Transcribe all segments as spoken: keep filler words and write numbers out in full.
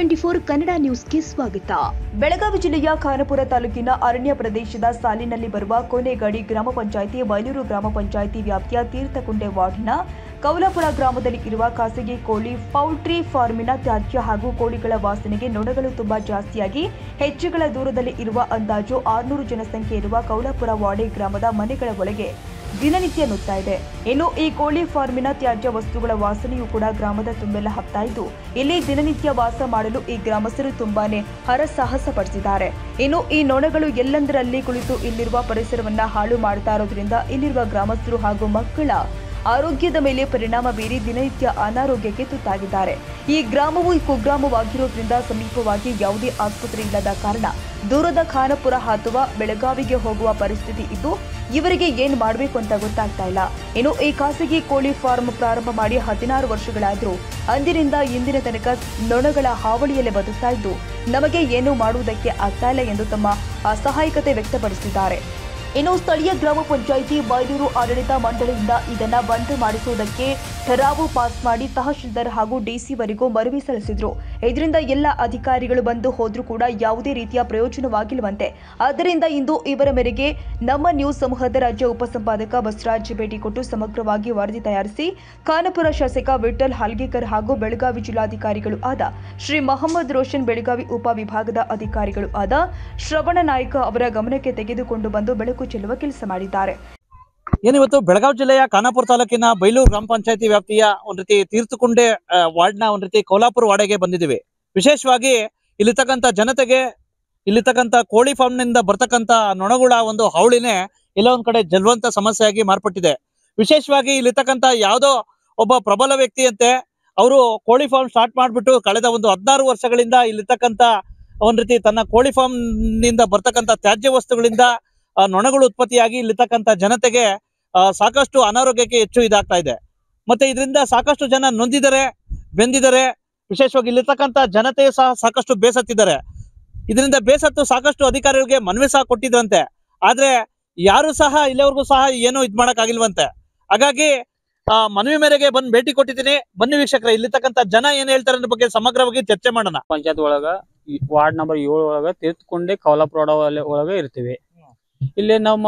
Twenty four Kannada ನ್ಯೂಸ್ಗೆ ಸ್ವಾಗತ. ಬೆಳಗಾವಿ ಜಿಲ್ಲೆಯ ಖಾನಾಪುರ ತಾಲೂಕಿನ ಅರಣ್ಯ ಪ್ರದೇಶದ ಸಾಲಿನಲ್ಲಿ ಬರುವ ಕೋನೆಗಾಡಿ ಗ್ರಾಮ ಪಂಚಾಯಿತಿ ಬೈಲೂರು ಗ್ರಾಮ ಪಂಚಾಯಿತಿ ವ್ಯಾಪ್ತಿಯ ತೀರ್ಥಕುಂಟೆ ವಾರ್ಡಿನ ಕೌಲಾಪುರ ಗ್ರಾಮದಲ್ಲಿ ಇರುವ ಖಾಸಗಿ ಕೋಳಿ ಪೌಲ್ಟ್ರಿ ಫಾರ್ಮಿನ ತ್ಯಾಜ್ಯ ಹಾಗೂ ಕೋಳಿಗಳ ವಾಸನೆಗೆ ನೊಣಗಳು ತುಂಬಾ ಜಾಸ್ತಿಯಾಗಿ ಹೆಜ್ಜೆಗಳ ದೂರದಲ್ಲಿ ಇರುವ ಅಂದಾಜು ಆರುನೂರು ಜನಸಂಖ್ಯೆ ಇರುವ ಕೌಲಾಪುರ ವಾಡೆ ಗ್ರಾಮದ ಮನೆಗಳ ಒಳಗೆ ದಿನನಿತ್ಯ ನುಗ್ತಾ ಇದೆ. ಇನ್ನು ಈ ಕೋಳಿ ಫಾರ್ಮಿನ ತ್ಯಾಜ್ಯ ವಸ್ತುಗಳ ವಾಸನೆಯೂ ಕೂಡ ಗ್ರಾಮದ ತುಂಬೆಲ್ಲ ಹಬ್ತಾ ಇದ್ದು ಇಲ್ಲಿ ದಿನನಿತ್ಯ ವಾಸ ಮಾಡಲು ಈ ಗ್ರಾಮಸ್ಥರು ತುಂಬಾನೇ ಹರಸಾಹಸ ಪಡಿಸಿದ್ದಾರೆ. ಇನ್ನು ಈ ನೊಣಗಳು ಎಲ್ಲೆಂದರಲ್ಲಿ ಕುಳಿತು ಇಲ್ಲಿರುವ ಪರಿಸರವನ್ನ ಹಾಳು ಮಾಡ್ತಾ ಇರೋದ್ರಿಂದ ಇಲ್ಲಿರುವ ಗ್ರಾಮಸ್ಥರು ಹಾಗೂ ಮಕ್ಕಳ ಆರೋಗ್ಯದ ಮೇಲೆ ಪರಿಣಾಮ ಬೀರಿ ದಿನನಿತ್ಯ ಅನಾರೋಗ್ಯಕ್ಕೆ ತುತ್ತಾಗಿದ್ದಾರೆ. ಈ ಗ್ರಾಮವು ಕುಗ್ರಾಮವಾಗಿರೋದ್ರಿಂದ ಸಮೀಪವಾಗಿ ಯಾವುದೇ ಆಸ್ಪತ್ರೆ ಇಲ್ಲದ ಕಾರಣ ದೂರದ ಖಾನಾಪುರ ಅಥವಾ ಬೆಳಗಾವಿಗೆ ಹೋಗುವ ಪರಿಸ್ಥಿತಿ ಇದ್ದು ಇವರಿಗೆ ಏನ್ ಮಾಡಬೇಕು ಅಂತ ಗೊತ್ತಾಗ್ತಾ ಇಲ್ಲ. ಇನ್ನು ಈ ಖಾಸಗಿ ಕೋಳಿ ಫಾರ್ಮ್ ಪ್ರಾರಂಭ ಮಾಡಿ ಹದಿನಾರು ವರ್ಷಗಳಾದರೂ ಅಂದಿನಿಂದ ಇಂದಿನ ತನಕ ನೊಣಗಳ ಹಾವಳಿಯಲ್ಲೇ ಬದುಕ್ತಾ ಇದ್ದು ನಮಗೆ ಏನು ಮಾಡುವುದಕ್ಕೆ ಆಗ್ತಾ ಇಲ್ಲ ಎಂದು ತಮ್ಮ ಅಸಹಾಯಕತೆ ವ್ಯಕ್ತಪಡಿಸಿದ್ದಾರೆ. ಇನ್ನು ಸ್ಥಳೀಯ ಗ್ರಾಮ ಪಂಚಾಯಿತಿ ಬೈಲೂರು ಆಡಳಿತ ಮಂಡಳಿಯಿಂದ ಇದನ್ನ ಬಂದ್ ಮಾಡಿಸುವುದಕ್ಕೆ ಠರಾವು ಪಾಸ್ ಮಾಡಿ ತಹಶೀಲ್ದಾರ್ ಹಾಗೂ ಡಿಸಿವರೆಗೂ ಮನವಿ ಸಲ್ಲಿಸಿದ್ರು. ಇದರಿಂದ ಎಲ್ಲ ಅಧಿಕಾರಿಗಳು ಬಂದು ಹೋದ್ರೂ ಕೂಡ ಯಾವುದೇ ರೀತಿಯ ಪ್ರಯೋಜನವಾಗಿಲ್ಲವಂತೆ. ಆದ್ದರಿಂದ ಇಂದು ಇವರ ಮೇರೆಗೆ ನಮ್ಮ ನ್ಯೂಸ್ ಸಮೂಹದ ರಾಜ್ಯ ಉಪಸಂಪಾದಕ ಬಸವರಾಜ್ ಭೇಟಿ ಕೊಟ್ಟು ಸಮಗ್ರವಾಗಿ ವರದಿ ತಯಾರಿಸಿ ಖಾನಾಪುರ ಶಾಸಕ ವಿಠಲ್ ಹಾಲ್ಗೇಕರ್ ಹಾಗೂ ಬೆಳಗಾವಿ ಜಿಲ್ಲಾಧಿಕಾರಿಗಳು ಆದ ಶ್ರೀ ಮೊಹಮ್ಮದ್ ರೋಷನ್, ಬೆಳಗಾವಿ ಉಪ ವಿಭಾಗದ ಅಧಿಕಾರಿಗಳು ಆದ ಶ್ರವಣ ನಾಯ್ಕ ಅವರ ಗಮನಕ್ಕೆ ತೆಗೆದುಕೊಂಡು ಬಂದು ಬೆಳಕು ಚೆಲ್ಲುವ ಕೆಲಸ ಮಾಡಿದ್ದಾರೆ. ಏನಿವತ್ತು ಬೆಳಗಾವಿ ಜಿಲ್ಲೆಯ ಖಾನಾಪುರ ತಾಲೂಕಿನ ಬೈಲೂರು ಗ್ರಾಮ ಪಂಚಾಯತಿ ವ್ಯಾಪ್ತಿಯ ಒಂದ್ ರೀತಿ ತೀರ್ಥಕುಂಟೆ ವಾರ್ಡ್ನ ಒಂದ್ ರೀತಿ ಕೌಲಾಪುರ ವಾಡೆಗೆ ಬಂದಿದ್ದೀವಿ. ವಿಶೇಷವಾಗಿ ಇಲ್ಲಿರ್ತಕ್ಕಂಥ ಜನತೆಗೆ ಇಲ್ಲಿರ್ತಕ್ಕಂಥ ಕೋಳಿ ಫಾರ್ಮ್ ನಿಂದ ಬರ್ತಕ್ಕಂಥ ನೊಣಗಳ ಒಂದು ಹಾವಳಿನೇ ಎಲ್ಲ ಒಂದ್ ಕಡೆ ಜಲ್ವಂತ ಸಮಸ್ಯೆಯಾಗಿ ಮಾರ್ಪಟ್ಟಿದೆ. ವಿಶೇಷವಾಗಿ ಇಲ್ಲಿರ್ತಕ್ಕಂಥ ಯಾವುದೋ ಒಬ್ಬ ಪ್ರಬಲ ವ್ಯಕ್ತಿ ಅಂತೆ ಅವರು ಕೋಳಿ ಫಾರ್ಮ್ ಸ್ಟಾರ್ಟ್ ಮಾಡ್ಬಿಟ್ಟು ಕಳೆದ ಒಂದು ಹದಿನಾರು ವರ್ಷಗಳಿಂದ ಇಲ್ಲಿರ್ತಕ್ಕಂಥ ಒಂದ್ ರೀತಿ ತನ್ನ ಕೋಳಿ ಫಾರ್ಮ್ ನಿಂದ ಬರ್ತಕ್ಕಂಥ ತ್ಯಾಜ್ಯ ವಸ್ತುಗಳಿಂದ ನೊಣಗಳು ಉತ್ಪತ್ತಿಯಾಗಿ ಇಲ್ಲಿರ್ತಕ್ಕಂಥ ಜನತೆಗೆ ಸಾಕಷ್ಟು ಅನಾರೋಗ್ಯಕ್ಕೆ ಹೆಚ್ಚು ಇದಾಗ್ತಾ ಇದೆ. ಮತ್ತೆ ಇದರಿಂದ ಸಾಕಷ್ಟು ಜನ ನೊಂದಿದ್ದಾರೆ, ಬೆಂದಿದ್ದಾರೆ. ವಿಶೇಷವಾಗಿ ಇಲ್ಲಿರ್ತಕ್ಕಂಥ ಜನತೆ ಸಹ ಸಾಕಷ್ಟು ಬೇಸತ್ತಿದ್ದಾರೆ. ಇದರಿಂದ ಬೇಸತ್ತು ಸಾಕಷ್ಟು ಅಧಿಕಾರಿಗಳಿಗೆ ಮನವಿ ಸಹ ಕೊಟ್ಟಿದ್ರಂತೆ. ಆದ್ರೆ ಯಾರು ಸಹ ಇಲ್ಲಿವರೆಗೂ ಸಹ ಏನು ಇದ್ ಮಾಡಕ್ ಆಗಿಲ್ವಂತೆ. ಹಾಗಾಗಿ ಆ ಮನವಿ ಮೇರೆಗೆ ಬಂದು ಭೇಟಿ ಕೊಟ್ಟಿದ್ದೀನಿ. ಬನ್ನಿ ವೀಕ್ಷಕರೇ, ಇಲ್ಲಿರ್ತಕ್ಕಂಥ ಜನ ಏನ್ ಹೇಳ್ತಾರೆ ಅನ್ನೋ ಬಗ್ಗೆ ಸಮಗ್ರವಾಗಿ ಚರ್ಚೆ ಮಾಡೋಣ. ಪಂಚಾಯತ್ ಒಳಗ ವಾರ್ಡ್ ನಂಬರ್ ಏಳು ಒಳಗ ತೀರ್ಥಕೊಂಡೆ ಕೌಲಾಪುರ ಒಳಗ ಇರ್ತೀವಿ. ಇಲ್ಲಿ ನಮ್ಮ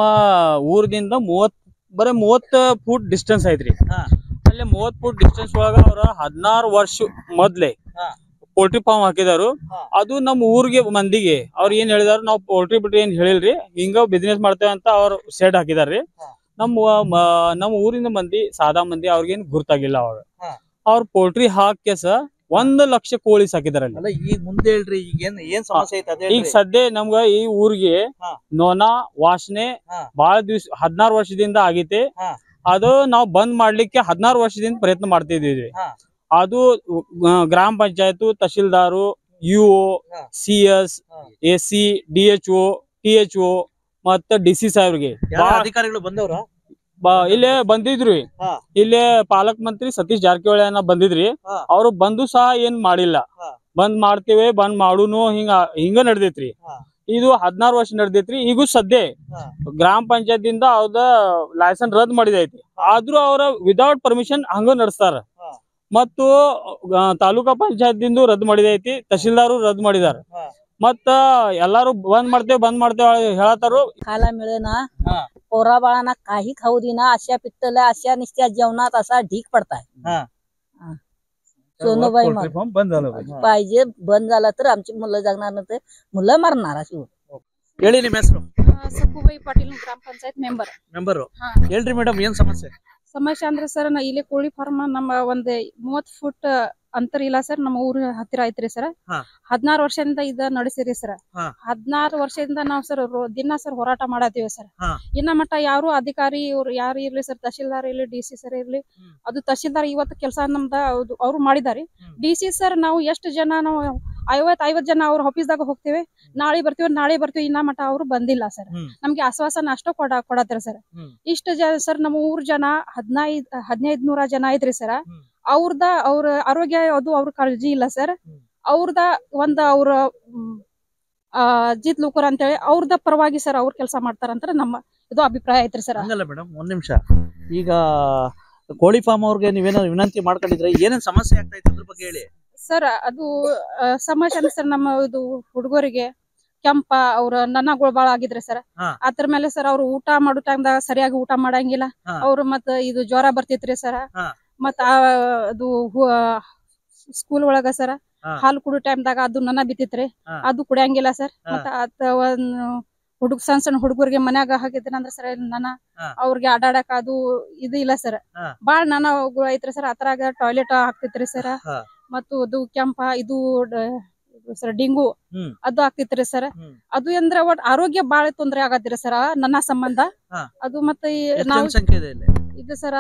ಊರಿಂದ ಮೂವತ್ ಬರೀ ಮೂವತ್ ಫೂಟ್ ಡಿಸ್ಟೆನ್ಸ್ ಐತ್ರಿ. ಅಲ್ಲಿ ಮೂವತ್ ಫೂಟ್ ಡಿಸ್ಟೆನ್ಸ್ ಒಳಗ ಅವ್ರ ಹದಿನಾರು ವರ್ಷ ಮೊದ್ಲೆ ಪೋಲ್ಟ್ರಿ ಫಾರ್ಮ್ ಹಾಕಿದಾರು. ಅದು ನಮ್ಮ ಊರಿಗೆ ಮಂದಿಗೆ ಅವ್ರ ಏನ್ ಹೇಳಿದಾರು, ನಾವು ಪೋಲ್ಟ್ರಿ ಬಿಟ್ರಿ ಏನ್ ಹೇಳಿಲ್ರಿ, ಹಿಂಗ ಬಿಸ್ನೆಸ್ ಮಾಡ್ತೇವೆ ಅಂತ ಅವ್ರ ಸೆಡ್ ಹಾಕಿದಾರ್ರಿ. ನಮ್ಮ ನಮ್ಮ ಊರಿನ ಮಂದಿ ಸಾದಾ ಮಂದಿ ಅವ್ರಿಗೇನ್ ಗುರ್ತಾಗಿಲ್ಲ. ಅವ್ರ ಅವ್ರ ಪೋಲ್ಟ್ರಿ ಹಾಕ್ಯಸ ಒಂದ್ ಲಕ್ಷ ಕೋಳಿ ಸಾಕಿದಾರಲ್ಲಿ. ಈಗ ಮುಂದೆ ಹೇಳ್ರಿ, ಈಗ ಏನ್ ಏನ್ ಸಮಸ್ಯೆ ಐತೆ? ಈಗ ಸದ್ಯ ನಮ್ಗ ಈ ಊರಿಗೆ ನೊಣ ವಾಸನೆ ಬಾಳ ದಿವ್ಸ ಹದಿನಾರು ವರ್ಷದಿಂದ ಆಗೈತಿ. ಅದು ನಾವು ಬಂದ್ ಮಾಡ್ಲಿಕ್ಕೆ ಹದಿನಾರು ವರ್ಷದಿಂದ ಪ್ರಯತ್ನ ಮಾಡ್ತಿದೀವಿ. ಅದು ಗ್ರಾಮ panchayat, tahsildar, U C S, A C, D H O, T H O ಮತ್ತ ಡಿ ಸಿ ಸಾಹೇಬ್ರಿಗೆ ಅಧಿಕಾರಿಗಳು ಬಂದವ್ರ ಇಲ್ಲೇ ಬಂದಿದ್ರಿ. ಇಲ್ಲೇ ಪಾಲಕ್ ಮಂತ್ರಿ ಸತೀಶ್ ಜಾರಕಿಹೊಳಿ ಅನ್ನ ಬಂದಿದ್ರಿ. ಅವ್ರು ಬಂದು ಸಹ ಏನ್ ಮಾಡಿಲ್ಲ. ಬಂದ್ ಮಾಡ್ತೇವೆ ಬಂದ್ ಮಾಡುನು ಹಿಂಗ ಹಿಂಗ ನಡ್ದೈತ್ರಿ. ಇದು ಹದಿನಾರು ವರ್ಷ ನಡ್ದೈತ್ರಿ. ಈಗೂ ಸದ್ಯ ಗ್ರಾಮ ಪಂಚಾಯತ್ ಇಂದ ಅವ್ರದ ಲೈಸೆನ್ಸ್ ರದ್ದು ಮಾಡಿದೈತಿ. ಆದ್ರೂ ಅವ್ರ ವಿದೌಟ್ ಪರ್ಮಿಷನ್ ಹಂಗ ನಡೆಸ್ತಾರ. ಮತ್ತು ತಾಲೂಕಾ ಪಂಚಾಯತ್ ದಿಂದ ರದ್ದು ಮಾಡಿದೈತಿ, ತಹಶೀಲ್ದಾರು ರದ್ದು ಮಾಡಿದಾರ. मत ಎಲ್ಲರೂ ಬಂದ್ ಮಾಡ್ತೇವೆ ಬಂದ್ ಮಾಡ್ತೇವೆ ಹೇಳತಾರು. खायला मिळेना, पोरा बाळांना काही खाऊ देना, अशा पित्तल्या अशा निस्त्या जेवणात असा ढीक पडताय. सोनूबाई बंद झालं पाहिजे. बंद झालं तर आमची मुलं जगणार नव्हते, मुलं मरणार. अशी ಹೇಳಿ ನಿಮ್ಮ ಹೆಸರು? ಸಕ್ಕುಬಾಯಿ ಪಾಟೀಲ್, ಗ್ರಾಮ ಪಂಚಾಯತ್ ಮೆಂಬರ್ ಮೆಂಬರ್. ಹೇಳ್ರಿ ಮೇಡಮ್, ಏನ್ ಸಮಸ್ಯೆ? ಸಮಸ್ಯೆ ಅಂದ್ರೆ ಸರ್, ನಾ ಇಲ್ಲಿ ಕೋಳಿ ಫಾರ್ಮ್ ನಮ್ಮ ಒಂದ್ ಮೂವತ್ ಫುಟ್ ಅಂತರ ಇಲ್ಲ ಸರ್, ನಮ್ಮ ಊರ ಹತ್ತಿರ ಐತ್ರಿ ಸರ್. ಹದಿನಾರು ವರ್ಷದಿಂದ ಇದ ನಡೆಸಿರಿ ಸರ್. ಹದಿನಾರು ವರ್ಷದಿಂದ ನಾವ್ ಸರ್ ದಿನ ಸರ್ ಹೋರಾಟ ಮಾಡತ್ತೀವಿ ಸರ್. ಇನ್ನ ಮಟ್ಟ ಯಾರು ಅಧಿಕಾರಿ ಇವ್ರು ಯಾರು ಇರ್ಲಿ ಸರ್, ತಹಶೀಲ್ದಾರ್ ಇರ್ಲಿ, ಡಿ ಸಿ ಸರ್ ಇರ್ಲಿ. ಅದು ತಹಶೀಲ್ದಾರ್ ಇವತ್ತು ಕೆಲಸ ನಮ್ದ ಅವ್ರು ಮಾಡಿದಾರೆ. ಡಿ ಸಿ ಸರ್ ನಾವು ಎಷ್ಟು ಜನ ನಾವು ಐವತ್ ಐವತ್ ಜನ ಅವ್ರ ಆಫೀಸ್ದಾಗ ಹೋಗ್ತೇವೆ, ನಾಳೆ ಬರ್ತೀವಿ ನಾಳೆ ಬರ್ತೀವಿ ಇನ್ನ ಮಟ್ಟ ಅವ್ರು ಬಂದಿಲ್ಲ ಸರ್. ನಮ್ಗೆ ಆಶ್ವಾಸನ ಅಷ್ಟೋ ಕೊಡ ಕೊಡತ್ತರ ಸರ್. ಇಷ್ಟ ಜನ ಸರ್ ನಮ್ಮ ಊರ್ ಜನ ಹದಿನೈದ್ ಹದಿನೈದ್ ನೂರ ಜನ ಐತ್ರಿ ಸರ್. ಅವ್ರದ ಅವ್ರ ಆರೋಗ್ಯ ಅದು ಅವ್ರ ಕಾಳಜಿ ಇಲ್ಲ ಸರ್. ಅವ್ರದ ಒಂದ ಅವ್ರ ಅಜಿತ್ ಲೂಕರ್ ಅಂತೇಳಿ ಅವ್ರದ ಪರವಾಗಿ ಸರ್ ಅವ್ರ ಕೆಲಸ ಮಾಡ್ತಾರಂತ ನಮ್ಮ ಇದು ಅಭಿಪ್ರಾಯ ಐತ್ರಿ ಸರ್. ಹಂಗಲ್ಲ ಮೇಡಮ್, ಒಂದ್ ನಿಮಿಷ. ಈಗ ಕೋಳಿ ಫಾರ್ಮ್ ಅವ್ರಿಗೆ ನೀವೇನೋ ವಿನಂತಿ ಮಾಡ್ಕೊಂಡಿದ್ರೆ ಏನೇನ್ ಸಮಸ್ಯೆ ಆಗ್ತಾ ಇತ್ತು ಅದ್ರ ಬಗ್ಗೆ ಹೇಳಿ. ಸರ್ ಅದು ಆ, ಸಮಸ್ಯೆ ಅಂದ್ರೆ ಸರ್ ನಮ್ಮ ಇದು ಹುಡುಗರಿಗೆ ಕೆಂಪ ಅವ್ರ ನನ್ನಗಳು ಬಾಳ ಆಗಿದ್ರೆ ಸರ್ ಹಾ. ಅದ್ರ ಮೇಲೆ ಸರ್ ಅವ್ರು ಊಟ ಮಾಡೋ ಟೈಮ್ದಾಗ ಸರಿಯಾಗಿ ಊಟ ಮಾಡಂಗಿಲ್ಲ ಹಾ. ಅವ್ರು ಮತ್ತ ಇದು ಜ್ವರ ಬರ್ತಿತ್ರಿ ಸರ್ ಹಾ. ಮತ್ತ ಆ ಅದು ಸ್ಕೂಲ್ ಒಳಗ ಸರ್ ಹಾ. ಹಾಲು ಕುಡಿಯೋ ಟೈಮ್ದಾಗ ಅದು ನನ್ನ ಬಿತ್ತಿತ್ರಿ ಹಾ. ಅದು ಕುಡಿಯಂಗಿಲ್ಲ ಸರ್ ಹಾ. ಮತ್ತ ಅದ ಒಂದ್ ಹುಡುಗ ಸಣ್ಣ ಸಣ್ಣ ಹುಡುಗರಿಗೆ ಮನ್ಯಾಗ ಹಾಕಿದ್ರಂದ್ರ ಸರ್ ನನ್ನ ಹಾ. ಅವ್ರಿಗೆ ಆಡಾಡಕ್ ಅದು ಇದು ಇಲ್ಲ ಸರ್ ಹಾ. ಬಾಳ್ ನನ್ನ ಐತ್ರಿ ಸರ್ ಅದ್ರಾಗ ಟಾಯ್ಲೆಟ್ ಹಾಕ್ತಿತ್ರಿ ಸರ್ ಹಾ. ಮತ್ತು ಅದು ಕೆಂಪ ಇದು ಸರ್ ಡೆಂಗು ಹ್ಮ್. ಅದು ಆಗ್ತಿತ್ರಿ ಸರ್ ಹ್ಮ್. ಅದು ಅಂದ್ರ ಒಟ್ ಆರೋಗ್ಯ ಬಾಳ ತೊಂದ್ರೆ ಆಗತ್ರಿ ಸರ್ ನನ್ನ ಸಂಬಂಧ ಹಾ. ಅದು ಮತ್ತೆ ಈ ಎಷ್ಟ್ ನಾವು ಜನ ಸಂಖ್ಯೆ ಇದೆ ಇಲ್ಲಿ? ಇದು ಸರ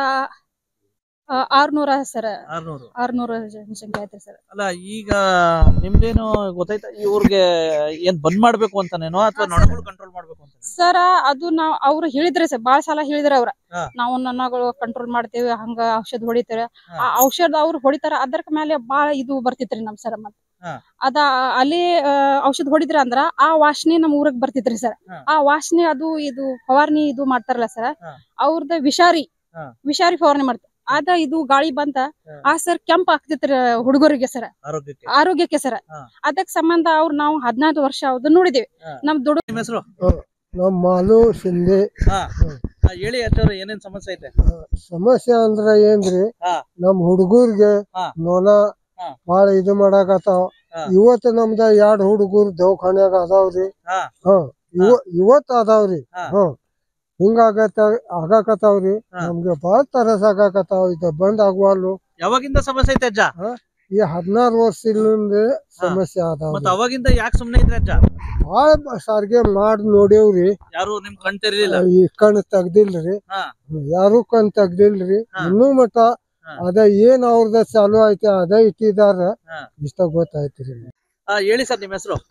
ಆರ್ನೂರ ಸರ್ ಆರ್ನೂರು. ಆರ್ನೂರ ಜನಸಂಖ್ಯೆ ಐತ್ರಿ ಸರ್ ಅಲ್ಲ ಈಗ ನಿಮ್ದೇನು ಗೊತ್ತಾಯ್ತಾ ಇವ್ರಿಗೆ ಏನ್ ಬಂದ್ ಮಾಡ್ಬೇಕು ಅಂತಾನೇನೋ ಅಥವಾ ನೊಣಗಳು ಕಂಟ್ರೋಲ್ ಮಾಡ್ಬೇಕು ಅಂತ? ಸರ ಅದು ನಾವ್ ಅವ್ರು ಹೇಳಿದ್ರಿ ಸರ್ ಬಾಳ ಸಲ ಹೇಳಿದ್ರ ಅವ್ರ ಹಾ. ನಾವು ನನ್ನಗಳು ಕಂಟ್ರೋಲ್ ಮಾಡ್ತೇವೆ ಹಂಗ ಔಷಧ ಹೊಡಿತೇವೆ ಹಾ. ಆ ಔಷಧ ಅವ್ರು ಹೊಡಿತಾರ ಅದ್ರ ಮೇಲೆ ಬಾಳ ಇದು ಬರ್ತಿತ್ರಿ ನಮ್ ಸರ್ ಮತ್ ಹಾ. ಅದ ಅಲ್ಲಿ ಆ, ಔಷಧ ಹೊಡಿದ್ರ ಅಂದ್ರ ಆ ವಾಸನೆ ನಮ್ ಊರಿಗೆ ಬರ್ತಿತ್ರಿ ಸರ್ ಹಾ. ಆ ವಾಸನೆ ಅದು ಇದು ಫವಾರ್ನಿ ಇದು ಮಾಡ್ತಾರಲ್ಲ ಸರ್ ಹಾ. ಅವ್ರದ್ದು ವಿಷಾರಿ ಹಾ. ವಿಷಾರಿ ಫವಾರ್ನಿ ಮಾಡ್ತಾರ ಅದ ಇದು ಗಾಳಿ ಬಂತ ಹಾ. ಆ ಸರ್ ಕೆಂಪ್ ಆಗ್ತಿತ್ರಿ ಹುಡುಗರಿಗೆ ಸರ್ ಆರೋಗ್ಯಕ್ಕೆ. ಆರೋಗ್ಯಕ್ಕೆ ಸರ್ ಹಾ. ಅದಕ್ ಸಂಬಂಧ ಅವ್ರು ನಾವು ಹದಿನಾಲ್ಕು ವರ್ಷ ಅವ್ದು ನೋಡಿದೇವಿ ಹಾ. ನಮ್ ದುಡ್ಡು ನಿಮ್ಮ ಹೆಸರು? ನಮ್ಮ ಮಾಲು ಶಿಂದೆ. ಹಾ. ಹಾ, ಹೇಳಿ ಅಜ್ಜವ್ರೆ ಏನೇನ್ ಸಮಸ್ಯೆ ಐತೆ? ಸಮಸ್ಯೆ ಅಂದ್ರ ಏನ್ರಿ ಹಾ. ನಮ್ ಹುಡುಗರ್ಗೆ ಹಾ. ನೋನ ಹಾ. ಬಾಳ ಇದು ಮಾಡಾಕತ್ತಾವ. ಹಾ. ಇವತ್ ನಮ್ದ ಎರಡ್ ಹುಡುಗರು ದವಾಖಾನ್ಯಾಗ ಅದಾವ್ರಿ. ಹಾ. ಹ ಇವ ಇವತ್ ಅದಾವ್ರಿ. ಹಾ. ಹ ಹಿಂಗಾಗತ್ತ ಆಗಾಕತ್ತಾವ್ರಿ. ಹಾ. ನಮ್ಗೆ ಬಾಳ ತ್ರಾಸ ಆಗಾಕತ್ತಾವ. ಇದು ಬಂದ್ ಆಗ್ವಾಲು. ಯಾವಾಗಿಂದ ಸಮಸ್ಯೆ ಐತೆ ಅಜ್ಜ? ಈ ಹದಿನಾರು ವರ್ಷದಿಂದ ಸಮಸ್ಯೆ ಅದಾವ. ಮತ್ತ ಅವಾಗಿಂದ ಯಾಕೆ ಸುಮ್ನೆ ಇದ್ರಿ ಅಜ್ಜ? ಬಾಳ ಸಾರಿಗೆ ಮಾಡಿ ನೋಡೇವ್ರಿ. ಯಾರು ನಿಮ್ ಕಣ್ ತೆರೀಲಿಲ್ಲ? ಈ ಕಣ್ ತೆಗ್ದಿಲ್ರಿ. ಹಾ. ಯಾರು ಕಣ್ ತೆಗ್ದಿಲ್ರಿ. ಹಾ. ಇನ್ನೂ ಮಟ ಹಾ. ಅದ ಏನ್ ಅವ್ರದ ಚಾಲು ಐತಿ ಅದ ಇಟ್ಟಿದಾರ. ಹಾ. ಇಷ್ಟ ಗೊತ್ತಾಯ್ತ್ರಿ. ಹಾ, ಹೇಳಿ ಸರ್ ನಿಮ್ಮ ಹೆಸರು?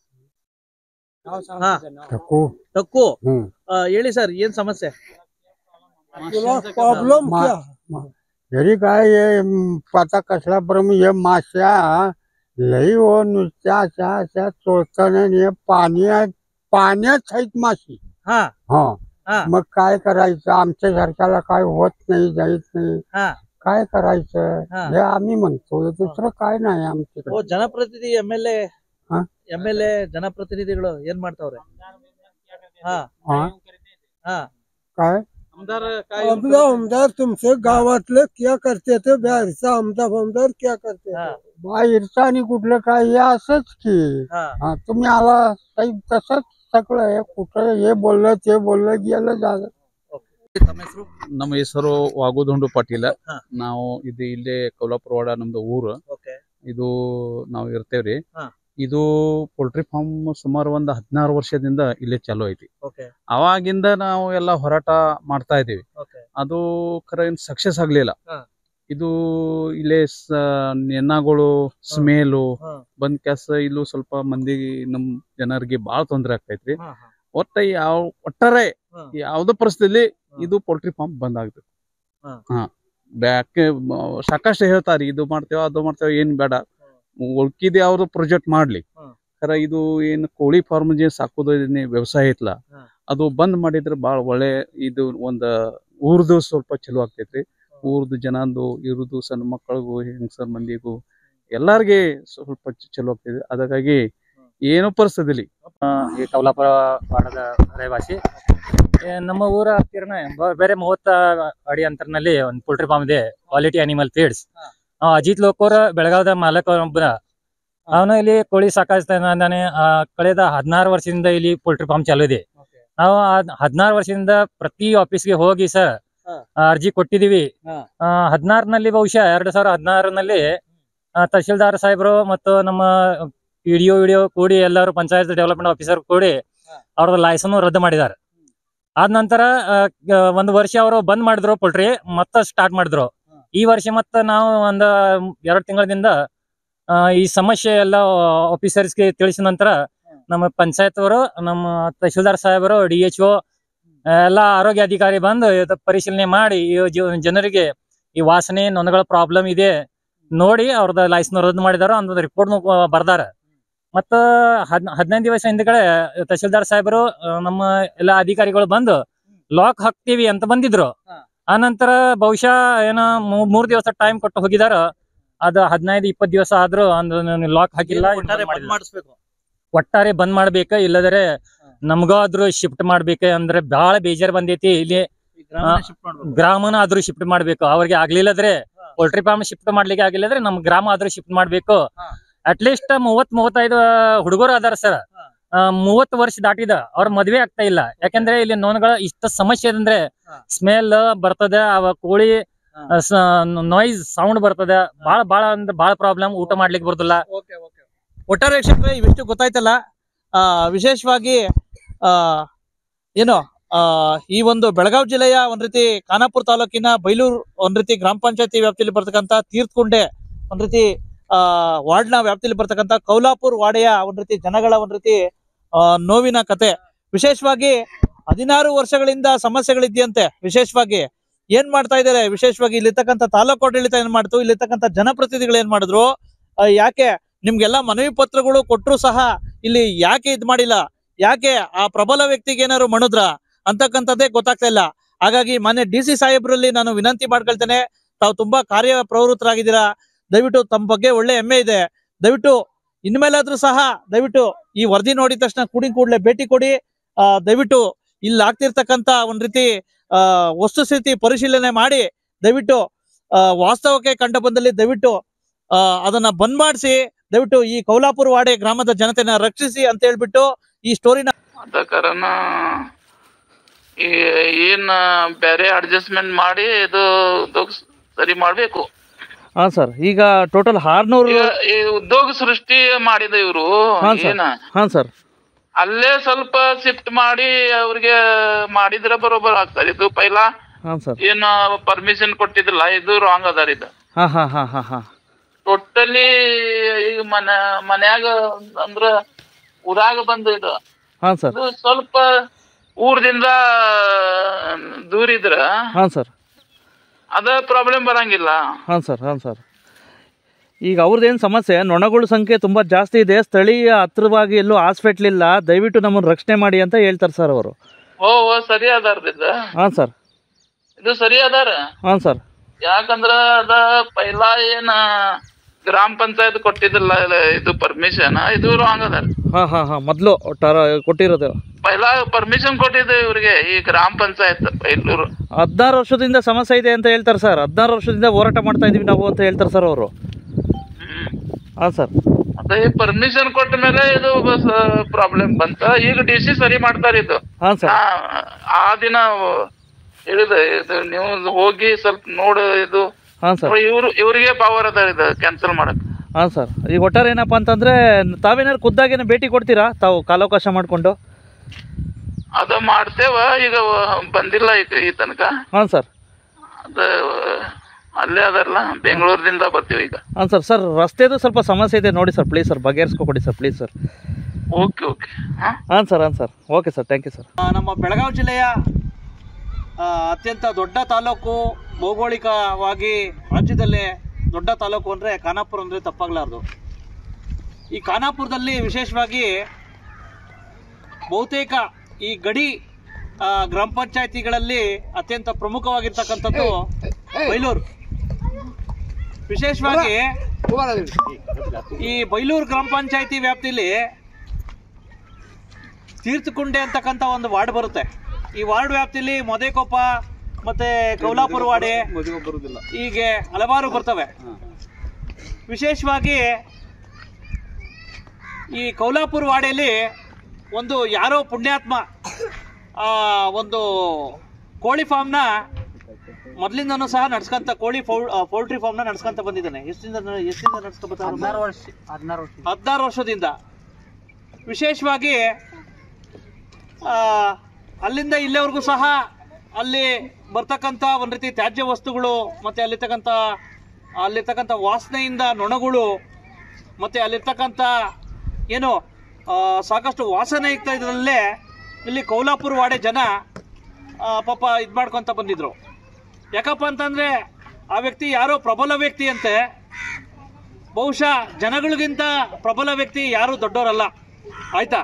ಹಾ. ತಕ್ಕು. ತಕ್ಕು. ಹ್ಮ್. ಆ, ಹೇಳಿ ಸರ್ ಏನ್ ಸಮಸ್ಯೆ? प्रॉब्लेम मा- क्या? घरी काय हे आता कसला प्रम हे माश्या लई हो नुसत्या अशा अशा चोळताना हे पाण्यात पाण्यात आहेत माशी. हा. हा हा. मग काय करायचं आमच्या सारख्याला काय होत नाही जाईत नाही हा. काय करायचं हा. हे आम्ही म्हणतो दुसरं काय नाही ಓ आमच्याकडे. ಜನಪ್ರತಿನಿಧಿ ಎಂ ಎಲ್ ಎ ಹಾ? ಎಂ ಎಲ್ ಎ ಜನಪ್ರತಿನಿಧಿಗಳು ಏನ್ ಮಾಡ್ತಾವ್ರೆ? ಹಾ. हा ಹಾ. काय आमदार काय आपला आमदार तुमचे गावातले क्या करते ते बाहेरचा आमदार आमदार क्या करते हा. बाहेरचं आणि कुठलं काय हे असंच की. हा. हा तुम्ही आला साहेब तसंच सगळं हे कुठं हे बोललं ते बोललं गेलं झालं. ತಮ್ಮ ಹೆಸರು? ನಮ್ಮ ಹೆಸರು ವಾಗುದುಂಡು ಪಾಟೀಲ. ಹಾ. ನಾವು ಇದು ಇಲ್ಲೇ ಕೊಲ್ಲಾಪುರ ವಾಡ ನಮ್ದು ಊರು. ಓಕೆ. ಇದು ನಾವು ಇರ್ತೇವ್ರಿ. ಹಾ. ಇದು ಪೋಲ್ಟ್ರಿ ಫಾರ್ಮ್ ಸುಮಾರು ಒಂದ್ ಹದಿನಾರು ವರ್ಷದಿಂದ ಇಲ್ಲೇ ಚಾಲೂ ಐತಿ. ಓಕೆ. ಅವಾಗಿಂದ ನಾವು ಎಲ್ಲ ಹೋರಾಟ ಮಾಡ್ತಾ ಇದೀವಿ. ಓಕೆ. ಅದು ಖರೆ ಸಕ್ಸಸ್ ಆಗ್ಲಿಲ್ಲ. ಹಾ. ಇದು ಇಲ್ಲೇ ನೆನ್ನಗಳು ಸ್ಮೇಲು ಹಾ. ಬಂದ್ ಕ್ಯಾಸ ಇಲ್ಲೂ ಸ್ವಲ್ಪ ಮಂದಿ ನಮ್ ಜನರಿಗೆ ಬಾಳ ತೊಂದ್ರೆ ಆಗ್ತೈತ್ರಿ. ಹಾ, ಹಾ. ಒಟ್ಟ ಯಾವ ಒಟ್ಟಾರೆ ಹಾ. ಯಾವ್ದೋ ಪರಿಸ್ಥಿತಿಯಲ್ಲಿ ಹಾ. ಇದು ಪೋಲ್ಟ್ರಿ ಫಾರ್ಮ್ ಬಂದ್ ಆಗ್ಬೇಕು. ಹಾ. ಹಾ ಬ್ಯಾಕೆ ಸಾಕಷ್ಟು ಹೇಳ್ತಾರಿ ಇದು ಮಾಡ್ತೇವ ಅದು ಮಾಡ್ತೇವ ಏನ್ ಬೇಡ ಉಳ್ಕಿದ ಯಾವ್ದು ಪ್ರಾಜೆಕ್ಟ್ ಮಾಡ್ಲಿ. ಹಾ. ಖರ ಇದು ಏನ್ ಕೋಳಿ ಫಾರ್ಮ್ ಜೆ ಸಾಕೋದು ಏನ್ ವ್ಯವಸಾಯ ಐತ್ಲ ಹಾ. ಅದು ಬಂದ್ ಮಾಡಿದ್ರೆ ಬಾಳ ಒಳ್ಳೆ ಇದು ಒಂದ್ ಊರ್ದು ಸ್ವಲ್ಪ ಚಲೋ ಆಗ್ತೈತ್ರಿ. ಊರ್ದು ಜನಂದು ಇರುದು ಸಣ್ಣ ಮಕ್ಕಳಿಗೂ ಹೆಂಗಸರ್ ಮಂದಿಗೂ ಎಲ್ಲಾರ್ಗೆ ಸ್ವಲ್ಪ ಚಲೋ ಆಗ್ತೈತಿ. ಅದಕ್ಕಾಗಿ ಏನೋ ಪರಿಸ್ಥಿತಿಲಿ ಈ ಕೌಲಾಪುರ ವಾಡದ ರಹಿವಾಸಿ. ಏ, ನಮ್ಮ ಊರ ಹತ್ತಿರನೇ ಬ- ಬೇರೆ ಮೂವತ್ತ ಅಡಿ ಅಂತರನಲ್ಲಿ ಒಂದು ಪೋಲ್ಟ್ರಿ ಫಾರ್ಮ್ ಇದೆ, quality animal feeds. Ajit Lokur ಬೆಳಗಾವದ ಮಾಲಕ ಒಬ್ಬನ ಅವನು ಇಲ್ಲಿ ಕೋಳಿ ಸಾಕಾಣಿಸ್ತಾನೆ. ಕಳೆದ ಹದಿನಾರು ವರ್ಷದಿಂದ ಇಲ್ಲಿ ಪೋಲ್ಟ್ರಿ ಫಾರ್ಮ್ ಚಾಲೂ ಇದೆ. ನಾವು ಹದಿನಾರು ವರ್ಷದಿಂದ ಪ್ರತಿ ಆಫೀಸ್ಗೆ ಹೋಗಿ ಸರ್ ಅರ್ಜಿ ಕೊಟ್ಟಿದೀವಿ. ಹದಿನಾರನಲ್ಲಿ ಬಹುಶಃ ಎರಡ್ ಸಾವಿರ ಹದಿನಾರನಲ್ಲಿ ತಹಶೀಲ್ದಾರ್ ಸಾಹೇಬರು ಮತ್ತು ನಮ್ಮ ವಿಡಿಯೋ ವಿಡಿಯೋ ಕೂಡಿ ಎಲ್ಲರೂ ಪಂಚಾಯತ್ ಡೆವಲಪ್ಮೆಂಟ್ ಆಫೀಸರ್ ಕೂಡಿ ಅವ್ರದ್ದು ಲೈಸೆನ್ಸ್ ರದ್ದು ಮಾಡಿದ್ದಾರೆ. ಆದ ನಂತರ ಒಂದು ವರ್ಷ ಅವರು ಬಂದ್ ಮಾಡಿದ್ರು ಪೋಲ್ಟ್ರಿ, ಮತ್ತೆ ಸ್ಟಾರ್ಟ್ ಮಾಡಿದ್ರು. ಈ ವರ್ಷ ಮತ್ತೆ ನಾವು ಒಂದ್ ಎರಡು ತಿಂಗಳಿಂದ ಈ ಸಮಸ್ಯೆ ಎಲ್ಲ ಆಫೀಸರ್ಸ್ಗೆ ತಿಳಿಸಿದ ನಂತರ ನಮ್ಮ ಪಂಚಾಯತ್ ಅವರು, ನಮ್ಮ ತಹಶೀಲ್ದಾರ್ ಸಾಹೇಬರು, ಡಿ ಎಚ್ ಒ ಎಲ್ಲ ಆರೋಗ್ಯ ಅಧಿಕಾರಿ ಬಂದು ಪರಿಶೀಲನೆ ಮಾಡಿ ಈ ಜನರಿಗೆ ಈ ವಾಸನೆ ನೊಣಗಳ ಪ್ರಾಬ್ಲಮ್ ಇದೆ ನೋಡಿ ಅವ್ರದ್ದು ಲೈಸೆನ್ಸ್ ರದ್ದು ಮಾಡಿದಾರ ಅಂತ ರಿಪೋರ್ಟ್ ಬರ್ದಾರ. ಮತ್ತ ಹದ್ ಹದಿನೈದು ದಿವಸ ಹಿಂದ್ಗಡೆ ತಹಶೀಲ್ದಾರ್ ಸಾಹೇಬರು ನಮ್ಮ ಎಲ್ಲಾ ಅಧಿಕಾರಿಗಳು ಬಂದು ಲಾಕ್ ಹಾಕ್ತಿವಿ ಅಂತ ಬಂದಿದ್ರು. ಆ ನಂತರ ಬಹುಶಃ ಏನೋ ಮೂರ್ ದಿವಸ ಟೈಮ್ ಕೊಟ್ಟು ಹೋಗಿದಾರ. ಅದು ಹದಿನೈದು ಇಪ್ಪತ್ತು ದಿವಸ ಆದ್ರೂ ಒಂದು ಲಾಕ್ ಹಾಕಿಲ್ಲ, ಒಟ್ಟಾರೆ ಬಂದ್ ಮಾಡ್ಬೇಕ. ಇಲ್ಲದ್ರೆ ನಮ್ಗಾದ್ರೂ ಶಿಫ್ಟ್ ಮಾಡ್ಬೇಕ ಅಂದ್ರೆ ಬಹಳ ಬೇಜಾರ್ ಬಂದೈತಿ. ಇಲ್ಲಿ ಗ್ರಾಮನ ಆದ್ರೂ ಶಿಫ್ಟ್ ಮಾಡ್ಬೇಕು. ಅವ್ರಿಗೆ ಆಗ್ಲಿಲ್ಲದ್ರೆ ಪೋಲ್ಟ್ರಿ ಫಾರ್ಮ್ ಶಿಫ್ಟ್ ಮಾಡ್ಲಿಕ್ಕೆ ಆಗಿಲ್ಲದ್ರೆ ನಮ್ ಗ್ರಾಮ ಆದ್ರೂ ಶಿಫ್ಟ್ ಮಾಡ್ಬೇಕು. ಅಟ್ಲೀಸ್ಟ್ ಮೂವತ್ ಮೂವತ್ತೈದು ಹುಡುಗರು ಅದಾರ ಸರ್, ಮೂವತ್ತು ವರ್ಷ ದಾಟಿದ ಅವ್ರ ಮದ್ವೆ ಆಗ್ತಾ ಇಲ್ಲ. ಯಾಕಂದ್ರೆ ಇಲ್ಲಿ ನೋನ್ಗಳ ಇಷ್ಟ ಸಮಸ್ಯೆ ಅಂದ್ರೆ ಸ್ಮೆಲ್ ಬರ್ತದ, ಅವ ಕೋಳಿ ನಾಯ್ಸ್ ಸೌಂಡ್ ಬರ್ತದ, ಬಾಳ ಬಾಳ ಅಂದ್ರೆ ಬಾಳ ಪ್ರಾಬ್ಲಮ್. ಊಟ ಮಾಡ್ಲಿಕ್ಕೆ ಬರುದಿಲ್ಲ. ಒಟ್ಟಾರೆ ವೀಕ್ಷಕರೇ ಇವಿಷ್ಟು ಗೊತ್ತಾಯ್ತಲ್ಲ. ಆ ವಿಶೇಷವಾಗಿ ಆ ಏನು ಆ ಈ ಒಂದು ಬೆಳಗಾವಿ ಜಿಲ್ಲೆಯ ಒಂದ್ ರೀತಿ ಖಾನಾಪುರ ತಾಲೂಕಿನ ಬೈಲೂರು ಒಂದ್ ರೀತಿ ಗ್ರಾಮ ಪಂಚಾಯತಿ ವ್ಯಾಪ್ತಿಯಲ್ಲಿ ಬರ್ತಕ್ಕಂತ ತೀರ್ಥಕುಂಡೆ ಒಂದ್ ರೀತಿ ಆ ವಾರ್ಡ್ನ ವ್ಯಾಪ್ತಿಯಲ್ಲಿ ಬರ್ತಕ್ಕಂತ ಕೌಲಾಪುರ್ ವಾಡೆಯ ಒಂದ್ ರೀತಿ ಜನಗಳ ಒಂದ್ ರೀತಿ ಆ ನೋವಿನ ಕತೆ. ವಿಶೇಷವಾಗಿ ಹದಿನಾರು ವರ್ಷಗಳಿಂದ ಸಮಸ್ಯೆಗಳಿದ್ಯಂತೆ. ವಿಶೇಷವಾಗಿ ಏನ್ ಮಾಡ್ತಾ ಇದಾರೆ, ವಿಶೇಷವಾಗಿ ಇಲ್ಲಿರ್ತಕ್ಕಂಥ ತಾಲೂಕು ಆಡಳಿತ ಏನ್ ಮಾಡ್ತು, ಇಲ್ಲಿರ್ತಕ್ಕಂಥ ಜನಪ್ರತಿನಿಧಿಗಳು ಏನ್ ಮಾಡಿದ್ರು, ಯಾಕೆ ನಿಮ್ಗೆಲ್ಲಾ ಮನವಿ ಪತ್ರಗಳು ಕೊಟ್ಟರು ಸಹ ಇಲ್ಲಿ ಯಾಕೆ ಇದ್ ಮಾಡಿಲ್ಲ, ಯಾಕೆ ಆ ಪ್ರಬಲ ವ್ಯಕ್ತಿಗೆ ಏನಾದ್ರು ಮಣಿದ್ರ ಅಂತಕ್ಕಂಥದ್ದೇ ಗೊತ್ತಾಗ್ತಾ ಇಲ್ಲ. ಹಾಗಾಗಿ ಮಾನ್ಯ ಡಿ ಸಿ ಸಾಹೇಬ್ರಲ್ಲಿ ನಾನು ವಿನಂತಿ ಮಾಡ್ಕೊಳ್ತೇನೆ, ತಾವು ತುಂಬಾ ಕಾರ್ಯ ಪ್ರವೃತ್ತರಾಗಿದ್ದೀರಾ. ದಯವಿಟ್ಟು ತಮ್ಮ ಬಗ್ಗೆ ಒಳ್ಳೆ ಹೆಮ್ಮೆ ಇದೆ. ದಯವಿಟ್ಟು ಇನ್ಮೇಲಾದ್ರೂ ಸಹ ದಯವಿಟ್ಟು ಈ ವರದಿ ನೋಡಿದ ತಕ್ಷಣ ಕೂಡಿ ಕೂಡಲೇ ಭೇಟಿ ಕೊಡಿ. ಆ ದಯವಿಟ್ಟು ಇಲ್ಲಿ ಆಗ್ತಿರ್ತಕ್ಕಂಥ ಒಂದ್ ರೀತಿ ಆ ವಸ್ತುಸ್ಥಿತಿ ಪರಿಶೀಲನೆ ಮಾಡಿ ದಯವಿಟ್ಟು ಆ ವಾಸ್ತವಕ್ಕೆ ಕಂಡು ಬಂದಲ್ಲಿ ದಯವಿಟ್ಟು ಆ ಅದನ್ನ ಬಂದ್ ಮಾಡಿಸಿ ದಯವಿಟ್ಟು ಈ ಕೌಲಾಪುರ ವಾಡೆ ಗ್ರಾಮದ ಜನತೆನ ರಕ್ಷಿಸಿ ಅಂತ ಹೇಳ್ಬಿಟ್ಟು ಈ ಸ್ಟೋರಿನ ಅದ ಕಾರಣ ಏನ್ ಬೇರೆ ಅಡ್ಜಸ್ಟ್ಮೆಂಟ್ ಮಾಡಿ ಇದು ಸರಿ ಮಾಡ್ಬೇಕು. ಹಾ ಸರ್, ಈಗ ಟೋಟಲ್ ಆರ್ನೂರು ಉದ್ಯೋಗ ಸೃಷ್ಟಿ ಮಾಡಿದ ಇವರು ಏನ ಹಾ ಸರ್ ಅಲ್ಲೇ ಸ್ವಲ್ಪ ಶಿಫ್ಟ್ ಮಾಡಿ ಅವ್ರಿಗೆ ಮಾಡಿದ್ರೆ ಬರೋಬರ್ ಆಗ್ತಾರೆ. ಇದು ಪೈಲಾ ಏನ ಪರ್ಮಿಷನ್ ಕೊಟ್ಟಿದ್ದಿಲ್ಲ, ಇದು ರಾಂಗ್ ಅದಾರ. ಇದು ಟೋಟಲಿ ಈಗ ಮನೆ ಮನ್ಯಾಗ ಅಂದ್ರ ಊರಾಗ ಬಂದು ಇದು ಇದು ಸ್ವಲ್ಪ ಊರದಿಂದ ದೂರ ಇದ್ರ ಅದ ಪ್ರಾಬ್ಲಮ್ ಬರಂಗಿಲ್ಲ. ಹಾ ಸರ್ ಹಾ ಸರ್ ಈಗ ಅವ್ರದ್ದೇನು ಸಮಸ್ಯೆ, ನೊಣಗಳ ಸಂಖ್ಯೆ ತುಂಬಾ ಜಾಸ್ತಿ ಇದೆ, ಸ್ಥಳೀಯ ಹತ್ರವಾಗಿ ಎಲ್ಲೂ ಹಾಸ್ಪಿಟ್ಲ್ ಇಲ್ಲ, ದಯವಿಟ್ಟು ನಮ್ಮನ್ನು ರಕ್ಷಣೆ ಮಾಡಿ ಅಂತ ಹೇಳ್ತಾರೆ ಸರ್ ಅವರು. ಓ ಸರಿ ಅದಾರ್ದಿದ್ದ. ಹಾ ಸರ್ ಇದು ಸರಿ ಅದಾರ. ಹಾ ಸರ್ ಯಾಕಂದ್ರ ಅದ ಪೈಲಾ ಏನ ಗ್ರಾಮ ಪಂಚಾಯತ್ ಕೊಟ್ಟಿದ್ದಿಲ್ಲ ಇದು ಪರ್ಮಿಷನ್, ಇದು ರಾಂಗ್ ಅದಾರ. ಹಾ ಹಾ ಹಾ ಮೊದ್ಲು ಕೊಟ್ಟಿರೋದು ಪೈಲಾ ಪರ್ಮಿಷನ್ ಕೊಟ್ಟಿದ್ದು ಇವ್ರಿಗೆ ಈ ಗ್ರಾಮ ಪಂಚಾಯತ್ ಬೈಲೂರು. ಹದಿನಾರು ವರ್ಷದಿಂದ ಸಮಸ್ಯೆ ಇದೆ ಅಂತ ಹೇಳ್ತಾರೆ ಸರ್. ಹದಿನಾರು ವರ್ಷದಿಂದ ಹೋರಾಟ ಮಾಡ್ತಾ ಇದೀವಿ ನಾವು ಅಂತ ಹೇಳ್ತಾರೆ ಸರ್ ಅವರು. ಹಾ ಸರ್ ಅದೇ ಪರ್ಮಿಷನ್ ಕೊಟ್ಟ ಮೇಲೆ ಇದು ಪ್ರಾಬ್ಲಮ್ ಬಂತ. ಈಗ ಡಿ ಸಿ ಸರಿ ಮಾಡ್ತಾರ ಇದು. ಆ ದಿನ ಹೇಳಿದ ಇದು ನೀವು ಹೋಗಿ ಸ್ವಲ್ಪ ನೋಡ ಇದು ಇವ್ರು ಇವ್ರಿಗೆ ಪವರ್ ಅದ ಇದು ಕ್ಯಾನ್ಸಲ್ ಮಾಡಕ್. ಹಾ ಸರ್ ಈಗ ಒಟ್ಟಾರೆ ಏನಪ್ಪಾ ಅಂತಂದ್ರೆ ತಾವೇನಾದ್ರು ಖುದ್ದಾಗೇನ ಭೇಟಿ ಕೊಡ್ತೀರಾ ತಾವು ಕಾಲಾವಕಾಶ ಮಾಡ್ಕೊಂಡು? ಅದ ಮಾಡ್ತೇವ, ಈಗ ಬಂದಿಲ್ಲ ಈಗ ಈ ತನಕ. ಹಾ ಸರ್ ಅದ ಅಲ್ಲೇ ಅದಲ್ಲ, ಬೆಂಗಳೂರಿಂದ ಬರ್ತೀವಿ ಈಗ. ಹಾಂ ಸರ್ ಸರ್ ರಸ್ತೆದು ಸ್ವಲ್ಪ ಸಮಸ್ಯೆ ಇದೆ ನೋಡಿ ಸರ್, ಪ್ಲೀಸ್ ಸರ್ ಬಗೆಹರಿಸ್ಕೊ ಕೊಡಿ sir please sir. Okay okay ಹಾಂ ಸರ್ ಹಾಂ sir okay sir thank you sir. ನಮ್ಮ ಬೆಳಗಾವಿ ಜಿಲ್ಲೆಯ ಅತ್ಯಂತ ದೊಡ್ಡ ತಾಲೂಕು, ಭೌಗೋಳಿಕವಾಗಿ ರಾಜ್ಯದಲ್ಲೇ ದೊಡ್ಡ ತಾಲೂಕು ಅಂದರೆ ಖಾನಾಪುರ ಅಂದರೆ ತಪ್ಪಾಗಲಾರ್ದು. ಈ ಖಾನಾಪುರದಲ್ಲಿ ವಿಶೇಷವಾಗಿ ಬಹುತೇಕ ಈ ಗಡಿ ಗ್ರಾಮ ಪಂಚಾಯತಿಗಳಲ್ಲಿ ಅತ್ಯಂತ ಪ್ರಮುಖವಾಗಿರ್ತಕ್ಕಂಥದ್ದು ಬೈಲೂರು. ವಿಶೇಷವಾಗಿ ಈ ಬೈಲೂರು ಗ್ರಾಮ ಪಂಚಾಯತಿ ವ್ಯಾಪ್ತಿಯಲ್ಲಿ ತೀರ್ಥಕುಂಡೆ ಅಂತಕ್ಕಂಥ ಒಂದು ವಾರ್ಡ್ ಬರುತ್ತೆ. ಈ ವಾರ್ಡ್ ವ್ಯಾಪ್ತಿಯಲ್ಲಿ ಮೊದೇಕೊಪ್ಪ ಮತ್ತೆ ಕೌಲಾಪುರ ವಾಡೆ ಹೀಗೆ ಹಲವಾರು ಬರ್ತವೆ. ವಿಶೇಷವಾಗಿ ಈ ಕೌಲಾಪುರ ವಾಡೆಯಲ್ಲಿ ಒಂದು ಯಾರೋ ಪುಣ್ಯಾತ್ಮ ಒಂದು ಕೋಳಿ ಫಾರ್ಮ್ನ ಮೊದಲಿಂದನೂ ಸಹ ನಡ್ಸ್ಕೊಂತ ಕೋಳಿ ಪೌಲ್ಟ್ರಿ ಫಾರ್ಮ್ನ ನಡ್ಸ್ಕೊಂತ ಬಂದಿದ್ದಾನೆ. ಎಷ್ಟಿಂದ ಎಷ್ಟಿಂದ ನಡ್ಸ್ಕೊಂತ ಹದಿನಾರು ವರ್ಷದಿಂದ. ವಿಶೇಷವಾಗಿ ಅಲ್ಲಿಂದ ಇಲ್ಲಿವರೆಗೂ ಸಹ ಅಲ್ಲಿ ಬರ್ತಕ್ಕಂಥ ಒಂದು ರೀತಿ ತ್ಯಾಜ್ಯ ವಸ್ತುಗಳು ಮತ್ತು ಅಲ್ಲಿರ್ತಕ್ಕಂಥ ಅಲ್ಲಿರ್ತಕ್ಕಂಥ ವಾಸನೆಯಿಂದ ನೊಣಗಳು ಮತ್ತು ಅಲ್ಲಿರ್ತಕ್ಕಂಥ ಏನು ಸಾಕಷ್ಟು ವಾಸನೆ ಇರ್ತಾ ಇದ್ರಲ್ಲೇ ಇಲ್ಲಿ ಕೌಲಾಪುರ ವಾಡೆ ಜನ ಪಾಪ ಇದು ಮಾಡ್ಕೊತ ಬಂದಿದ್ರು. ಯಾಕಪ್ಪ ಅಂತಂದರೆ ಆ ವ್ಯಕ್ತಿ ಯಾರೋ ಪ್ರಬಲ ವ್ಯಕ್ತಿ ಅಂತೆ. ಬಹುಶಃ ಜನಗಳಿಗಿಂತ ಪ್ರಬಲ ವ್ಯಕ್ತಿ ಯಾರೂ ದೊಡ್ಡವರಲ್ಲ, ಆಯ್ತಾ?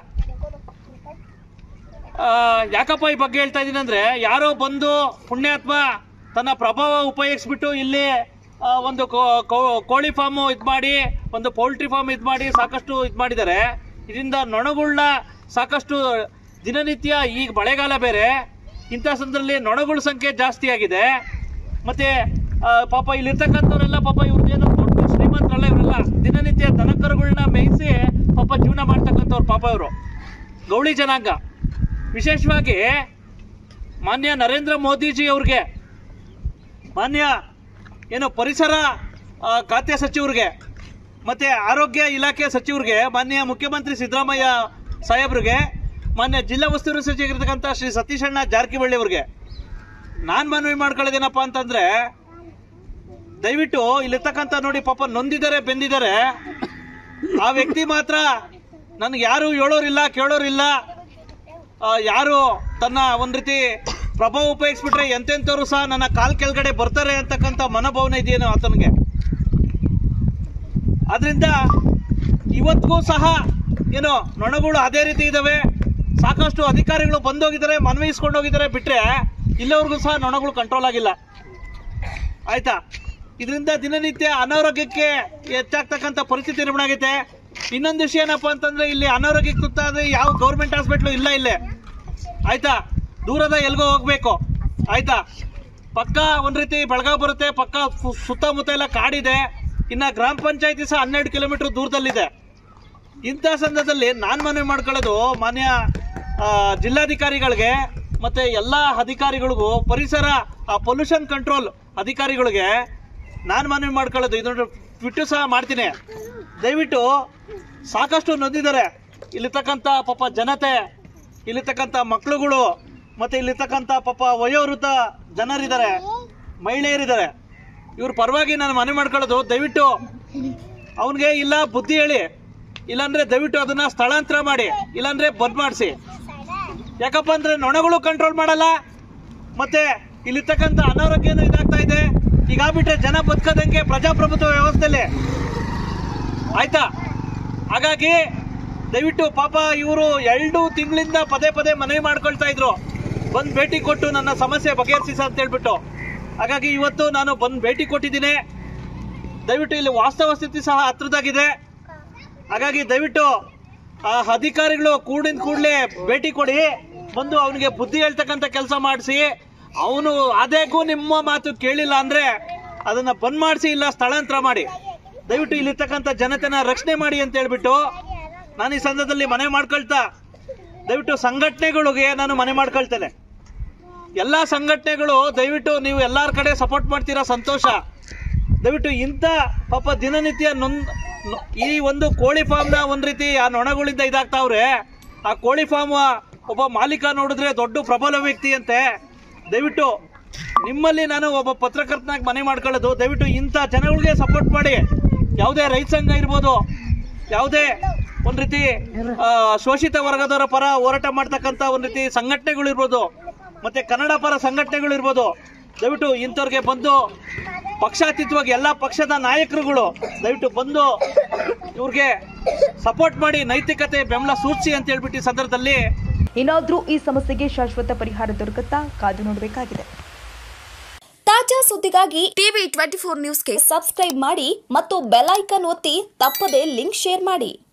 ಯಾಕಪ್ಪ ಈ ಬಗ್ಗೆ ಹೇಳ್ತಾ ಇದ್ದೀನಿ ಅಂದರೆ, ಯಾರೋ ಬಂದು ಪುಣ್ಯಾತ್ಮ ತನ್ನ ಪ್ರಭಾವ ಉಪಯೋಗಿಸ್ಬಿಟ್ಟು ಇಲ್ಲಿ ಒಂದು ಕೋಳಿ ಫಾರ್ಮ್ ಇದು ಮಾಡಿ, ಒಂದು ಪೌಲ್ಟ್ರಿ ಫಾರ್ಮ್ ಇದು ಮಾಡಿ ಸಾಕಷ್ಟು ಇದು ಮಾಡಿದ್ದಾರೆ. ಇದರಿಂದ ನೊಣಗಳನ್ನ ಸಾಕಷ್ಟು ದಿನನಿತ್ಯ, ಈಗ ಮಳೆಗಾಲ ಬೇರೆ, ಇಂಥ ಸಂದರ್ಭದಲ್ಲಿ ನೊಣಗಳ ಸಂಖ್ಯೆ ಜಾಸ್ತಿ ಆಗಿದೆ. ಮತ್ತು ಪಾಪ ಇಲ್ಲಿರ್ತಕ್ಕಂಥವರೆಲ್ಲ ಪಾಪ ಇವ್ರದ್ದೇನು ದೊಡ್ಡ ಶ್ರೀಮಂತರಲ್ಲ, ಇವರೆಲ್ಲ ದಿನನಿತ್ಯ ದನಕರುಗಳನ್ನ ಮೇಯಿಸಿ ಪಾಪ ಜೀವನ ಮಾಡ್ತಕ್ಕಂಥವ್ರು ಪಾಪ ಇವರು ಗೌಳಿ ಜನಾಂಗ. ವಿಶೇಷವಾಗಿ ಮಾನ್ಯ ನರೇಂದ್ರ ಮೋದಿಜಿ ಅವ್ರಿಗೆ, ಮಾನ್ಯ ಏನು ಪರಿಸರ ಖಾತೆ ಸಚಿವರಿಗೆ ಮತ್ತು ಆರೋಗ್ಯ ಇಲಾಖೆ ಸಚಿವರಿಗೆ, ಮಾನ್ಯ ಮುಖ್ಯಮಂತ್ರಿ ಸಿದ್ದರಾಮಯ್ಯ ಸಾಹೇಬ್ರಿಗೆ, ಮಾನ್ಯ ಜಿಲ್ಲಾ ಉಸ್ತುವಾರಿ ಸಚಿವರಿರ್ತಕ್ಕಂಥ ಶ್ರೀ ಸತೀಶಣ್ಣ ಜಾರಕಿಹೊಳಿ ಅವ್ರಿಗೆ ನಾನು ಮನವಿ ಮಾಡ್ಕೊಳ್ಳೋದೇನಪ್ಪ ಅಂತಂದರೆ, ದಯವಿಟ್ಟು ಇಲ್ಲಿರ್ತಕ್ಕಂಥ ನೋಡಿ ಪಾಪ ನೊಂದಿದ್ದಾರೆ, ಬೆಂದಿದ್ದಾರೆ. ಆ ವ್ಯಕ್ತಿ ಮಾತ್ರ ನನಗೆ ಯಾರು ಹೇಳೋರಿಲ್ಲ, ಕೇಳೋರಿಲ್ಲ, ಯಾರು ತನ್ನ ಒಂದು ರೀತಿ ಪ್ರಭಾವ ಉಪಯೋಗಿಸ್ಬಿಟ್ರೆ ಎಂತೆಂಥವ್ರು ಸಹ ನನ್ನ ಕಾಲ್ ಕೆಳಗಡೆ ಬರ್ತಾರೆ ಅಂತಕ್ಕಂಥ ಮನೋಭಾವನೆ ಇದೆಯೇನೋ ಆತನಿಗೆ. ಆದ್ರಿಂದ ಇವತ್ತಿಗೂ ಸಹ ಏನೋ ನೊಣಗಳು ಅದೇ ರೀತಿ ಇದ್ದಾವೆ. ಸಾಕಷ್ಟು ಅಧಿಕಾರಿಗಳು ಬಂದೋಗಿದ್ದಾರೆ, ಮನವಿ ಇಸ್ಕೊಂಡೋಗಿದ್ದಾರೆ, ಬಿಟ್ಟರೆ ಇಲ್ಲವ್ರಿಗೂ ಸಹ ನೊಣಗಳು ಕಂಟ್ರೋಲ್ ಆಗಿಲ್ಲ. ಆಯ್ತಾ? ಇದರಿಂದ ದಿನನಿತ್ಯ ಅನಾರೋಗ್ಯಕ್ಕೆ ಹೆಚ್ಚಾಗ್ತಕ್ಕಂಥ ಪರಿಸ್ಥಿತಿ ನಿರ್ಮಾಣ ಆಗೈತೆ. ಇನ್ನೊಂದು ವಿಷಯ ಏನಪ್ಪ ಅಂತಂದ್ರೆ, ಇಲ್ಲಿ ಅನಾರೋಗ್ಯಕ್ಕೆ ತುತ್ತಾದ್ರೆ ಯಾವ ಗೌರ್ಮೆಂಟ್ ಹಾಸ್ಪಿಟ್ಲು ಇಲ್ಲ ಇಲ್ಲೇ. ಆಯ್ತಾ? ದೂರದ ಎಲ್ಗೋ ಹೋಗ್ಬೇಕು. ಆಯ್ತಾ? ಪಕ್ಕ ಒಂದ್ ರೀತಿ ಬೆಳಗಾವಿ ಬರುತ್ತೆ, ಪಕ್ಕ ಸುತ್ತಮುತ್ತ ಎಲ್ಲ ಕಾಡಿದೆ. ಇನ್ನ ಗ್ರಾಮ ಪಂಚಾಯತಿ ಸಹ ಹನ್ನೆರಡು ಕಿಲೋಮೀಟರ್ ದೂರದಲ್ಲಿದೆ. ಇಂಥ ಸಂದರ್ಭದಲ್ಲಿ ನಾನು ಮನವಿ ಮಾಡ್ಕೊಳ್ಳೋದು ಮಾನ್ಯ ಜಿಲ್ಲಾಧಿಕಾರಿಗಳಿಗೆ ಮತ್ತೆ ಎಲ್ಲ ಅಧಿಕಾರಿಗಳಿಗೂ, ಪರಿಸರ ಪೊಲ್ಯೂಷನ್ ಕಂಟ್ರೋಲ್ ಅಧಿಕಾರಿಗಳಿಗೆ ನಾನು ಮನವಿ ಮಾಡ್ಕೊಳ್ಳೋದು, ಇದನ್ನು ಟ್ವಿಟ್ಟು ಸಹ ಮಾಡ್ತೀನಿ. ದಯವಿಟ್ಟು ಸಾಕಷ್ಟು ನೊಂದಿದ್ದಾರೆ ಇಲ್ಲಿರ್ತಕ್ಕಂಥ ಪಾಪ ಜನತೆ, ಇಲ್ಲಿರ್ತಕ್ಕಂಥ ಮಕ್ಕಳುಗಳು, ಮತ್ತು ಇಲ್ಲಿರ್ತಕ್ಕಂಥ ಪಾಪ ವಯೋವೃದ್ಧ ಜನರಿದ್ದಾರೆ, ಮಹಿಳೆಯರಿದ್ದಾರೆ. ಇವ್ರ ಪರವಾಗಿ ನಾನು ಮನವಿ ಮಾಡ್ಕೊಳ್ಳೋದು, ದಯವಿಟ್ಟು ಅವನಿಗೆ ಇಲ್ಲ ಬುದ್ಧಿ ಹೇಳಿ, ಇಲ್ಲಾಂದ್ರೆ ದಯವಿಟ್ಟು ಅದನ್ನ ಸ್ಥಳಾಂತರ ಮಾಡಿ, ಇಲ್ಲಾಂದ್ರೆ ಬಂದ್ ಮಾಡಿಸಿ. ಯಾಕಪ್ಪ ಅಂದ್ರೆ ನೊಣಗಳು ಕಂಟ್ರೋಲ್ ಮಾಡಲ್ಲ, ಮತ್ತೆ ಇಲ್ಲಿರ್ತಕ್ಕಂಥ ಅನಾರೋಗ್ಯನೂ ಇದಾಗ್ತಾ ಇದೆ. ಹೀಗಾಗ್ಬಿಟ್ರೆ ಜನ ಬದುಕೋದಂಗೆ ಪ್ರಜಾಪ್ರಭುತ್ವ ವ್ಯವಸ್ಥೆಯಲ್ಲಿ. ಆಯ್ತಾ? ಹಾಗಾಗಿ ದಯವಿಟ್ಟು ಪಾಪ ಇವರು ಎರಡು ತಿಂಗಳಿಂದ ಪದೇ ಪದೇ ಮನವಿ ಮಾಡ್ಕೊಳ್ತಾ ಇದ್ರು, ಬಂದು ಭೇಟಿ ಕೊಟ್ಟು ನನ್ನ ಸಮಸ್ಯೆ ಬಗೆಹರಿಸಿ ಅಂತ ಹೇಳ್ಬಿಟ್ಟು. ಹಾಗಾಗಿ ಇವತ್ತು ನಾನು ಬಂದು ಭೇಟಿ ಕೊಟ್ಟಿದ್ದೀನಿ. ದಯವಿಟ್ಟು ಇಲ್ಲಿ ವಾಸ್ತವ ಸ್ಥಿತಿ ಸಹ ಹತ್ರದಾಗಿದೆ. ಹಾಗಾಗಿ ದಯವಿಟ್ಟು ಆ ಅಧಿಕಾರಿಗಳು ಕೂಡಿನ ಕೂಡಲೇ ಭೇಟಿ ಕೊಡಿ, ಬಂದು ಅವನಿಗೆ ಬುದ್ಧಿ ಹೇಳ್ತಕ್ಕಂಥ ಕೆಲಸ ಮಾಡಿಸಿ. ಅವನು ಅದೇಗೂ ನಿಮ್ಮ ಮಾತು ಕೇಳಿಲ್ಲ ಅಂದ್ರೆ ಅದನ್ನ ಬಂದ್ ಮಾಡಿಸಿ, ಇಲ್ಲ ಸ್ಥಳಾಂತರ ಮಾಡಿ. ದಯವಿಟ್ಟು ಇಲ್ಲಿರ್ತಕ್ಕಂಥ ಜನತೆನ ರಕ್ಷಣೆ ಮಾಡಿ ಅಂತ ಹೇಳ್ಬಿಟ್ಟು ನಾನು ಈ ಸಂದರ್ಭದಲ್ಲಿ ಮನವಿ ಮಾಡ್ಕೊಳ್ತಾ, ದಯವಿಟ್ಟು ಸಂಘಟನೆಗಳಿಗೆ ನಾನು ಮನವಿ ಮಾಡ್ಕೊಳ್ತೇನೆ. ಎಲ್ಲಾ ಸಂಘಟನೆಗಳು ದಯವಿಟ್ಟು ನೀವು ಎಲ್ಲಾರ ಕಡೆ ಸಪೋರ್ಟ್ ಮಾಡ್ತೀರಾ, ಸಂತೋಷ. ದಯವಿಟ್ಟು ಇಂಥ ಪಾಪ ದಿನನಿತ್ಯ ನೊಂದ್ ಈ ಒಂದು ಕೋಳಿ ಫಾರ್ಮ್ ನ ಒಂದ್ ರೀತಿ ಆ ನೊಣಗಳಿಂದ ಇದಾಗ್ತಾವ್ರೆ. ಆ ಕೋಳಿ ಫಾರ್ಮ್ ಒಬ್ಬ ಮಾಲೀಕ ನೋಡಿದ್ರೆ ದೊಡ್ಡ ಪ್ರಬಲ ವ್ಯಕ್ತಿ ಅಂತೆ. ದಯವಿಟ್ಟು ನಿಮ್ಮಲ್ಲಿ ನಾನು ಒಬ್ಬ ಪತ್ರಕರ್ತನಾಗಿ ಮನವಿ ಮಾಡ್ಕೊಳ್ಳೋದು, ದಯವಿಟ್ಟು ಇಂಥ ಜನಗಳಿಗೆ ಸಪೋರ್ಟ್ ಮಾಡಿ. ಯಾವುದೇ ರೈತ ಸಂಘ ಇರ್ಬೋದು, ಯಾವುದೇ ಒಂದ್ ರೀತಿ ಶೋಷಿತ ವರ್ಗದವರ ಪರ ಹೋರಾಟ ಮಾಡ್ತಕ್ಕಂಥ ಒಂದ್ ರೀತಿ ಸಂಘಟನೆಗಳು ಇರ್ಬೋದು, ಮತ್ತೆ ಕನ್ನಡ ಪರ ಸಂಘಟನೆಗಳು ಇರ್ಬೋದು, ದಯವಿಟ್ಟು ಇಂಥವ್ರಿಗೆ ಬಂದು ಪಕ್ಷಾತೀತವಾಗಿ ಎಲ್ಲ ಪಕ್ಷದ ನಾಯಕರುಗಳು ದಯವಿಟ್ಟು ಬಂದು ಇವ್ರಿಗೆ ಸಪೋರ್ಟ್ ಮಾಡಿ, ನೈತಿಕತೆ ಬೆಂಬಲ ಸೂಚಿಸಿ ಅಂತ ಹೇಳ್ಬಿಟ್ಟು ಈ ಸಂದರ್ಭದಲ್ಲಿ. ಏನಾದ್ರೂ ಈ ಸಮಸ್ಯೆಗೆ ಶಾಶ್ವತ ಪರಿಹಾರ ದೊರಕುತ್ತಾ ಕಾದು ನೋಡಬೇಕಾಗಿದೆ. ತಾಜಾ ಸುದ್ದಿಗಾಗಿ ಟಿವಿ ಟ್ವೆಂಟಿ ಫೋರ್ ನ್ಯೂಸ್ಗೆ ಸಬ್ಸ್ಕ್ರೈಬ್ ಮಾಡಿ ಮತ್ತು ಬೆಲ್ ಐಕಾನ್ ಒತ್ತಿ ತಪ್ಪದೇ ಲಿಂಕ್ ಶೇರ್ ಮಾಡಿ.